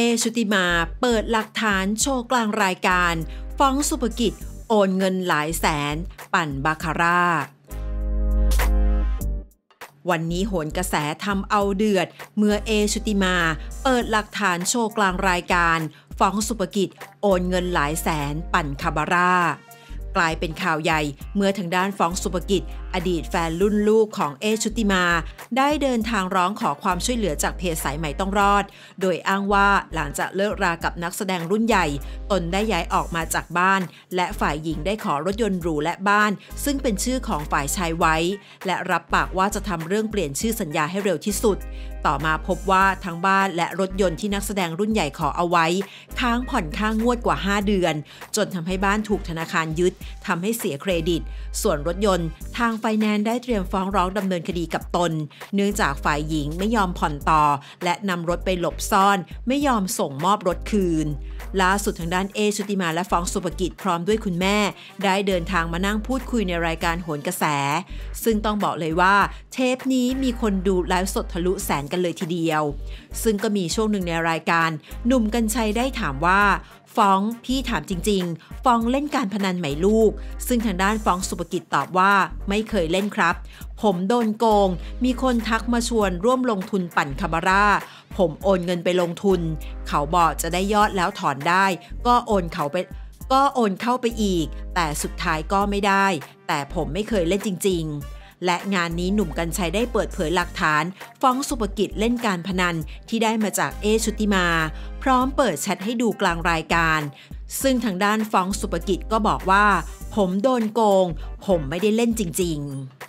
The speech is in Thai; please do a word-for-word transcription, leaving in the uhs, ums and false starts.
ชุติมาเปิดหลักฐานโชว์กลางรายการฟ้องสุภกิจโอนเงินหลายแสนปั่นบาคาร่าวันนี้โหนกระแสทำเอาเดือดเมื่อเอชุติมาเปิดหลักฐานโชว์กลางรายการฟ้องสุภกิจโอนเงินหลายแสนปั่นคาบาร่ากลายเป็นข่าวใหญ่เมื่อทางด้านฟ้องสุภกิจอดีตแฟนรุ่นลูกของเอชุติมาได้เดินทางร้องขอความช่วยเหลือจากเพจสายใหม่ต้องรอดโดยอ้างว่าหลังจากเลิกรากับนักแสดงรุ่นใหญ่ตนได้ย้ายออกมาจากบ้านและฝ่ายหญิงได้ขอรถยนต์หรูและบ้านซึ่งเป็นชื่อของฝ่ายชายไว้และรับปากว่าจะทำเรื่องเปลี่ยนชื่อสัญญาให้เร็วที่สุดต่อมาพบว่าทั้งบ้านและรถยนต์ที่นักแสดงรุ่นใหญ่ขอเอาไว้ค้างผ่อนค่างวดกว่าห้าเดือนจนทำให้บ้านถูกธนาคารยึดทำให้เสียเครดิตส่วนรถยนต์ทางไฟแนนซ์ได้เตรียมฟ้องร้องดำเนินคดีกับตนเนื่องจากฝ่ายหญิงไม่ยอมผ่อนต่อและนำรถไปหลบซ่อนไม่ยอมส่งมอบรถคืนล่าสุดทางด้านเอชุติมาและฟ้องสุภกิจพร้อมด้วยคุณแม่ได้เดินทางมานั่งพูดคุยในรายการโหนกระแสซึ่งต้องบอกเลยว่าเทปนี้มีคนดูไลฟ์สดทะลุแสนกันเลยทีเดียวซึ่งก็มีช่วงหนึ่งในรายการหนุ่มกรรชัยได้ถามว่าฟ้องพี่ถามจริงๆฟ้องเล่นการพนันไหมลูกซึ่งทางด้านฟ้องสุภกิจตอบว่าไม่เคยเล่นครับผมโดนโกงมีคนทักมาชวนร่วมลงทุนปั่นคาบาร่าผมโอนเงินไปลงทุนเขาบอกจะได้ยอดแล้วถอนได้ก็โอนเขาไปก็โอนเข้าไปอีกแต่สุดท้ายก็ไม่ได้แต่ผมไม่เคยเล่นจริงๆและงานนี้หนุ่มกรรชัยได้เปิดเผยหลักฐานฟ้องสุภกิจเล่นการพนันที่ได้มาจากเอชุติมาพร้อมเปิดแชทให้ดูกลางรายการซึ่งทางด้านฟ้องสุภกิจก็บอกว่าผมโดนโกงผมไม่ได้เล่นจริงๆ